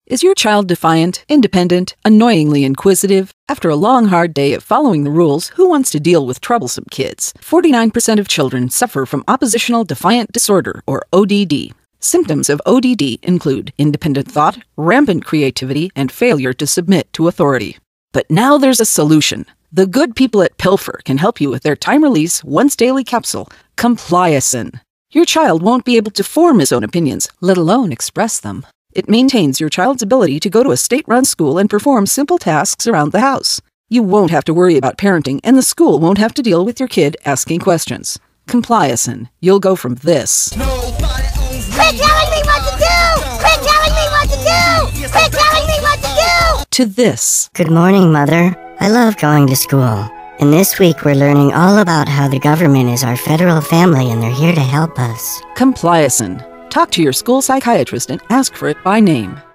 Is your child defiant, independent, annoyingly inquisitive? After a long, hard day of following the rules, who wants to deal with troublesome kids? 49% of children suffer from oppositional defiant disorder, or ODD. Symptoms of ODD include independent thought, rampant creativity, and failure to submit to authority. But now there's a solution. The good people at Pilfer can help you with their time-release, once-daily capsule, Compliacin. Your child won't be able to form his own opinions, let alone express them. It maintains your child's ability to go to a state-run school and perform simple tasks around the house. You won't have to worry about parenting, and the school won't have to deal with your kid asking questions. Compliacin. You'll go from this. Quit telling me what to do! Quit telling me what to do! Quit telling me what to do! To this. Good morning, Mother. I love going to school. And this week we're learning all about how the government is our federal family and they're here to help us. Compliacin. Talk to your school psychiatrist and ask for it by name.